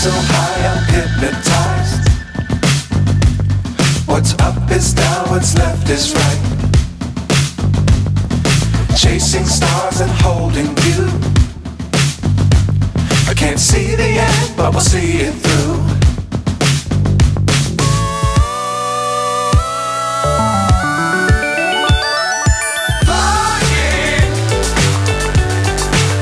so high I'm hypnotized. What's up is down, what's left is right. Chasing stars and holding you. I can't see the end, but we'll see it through.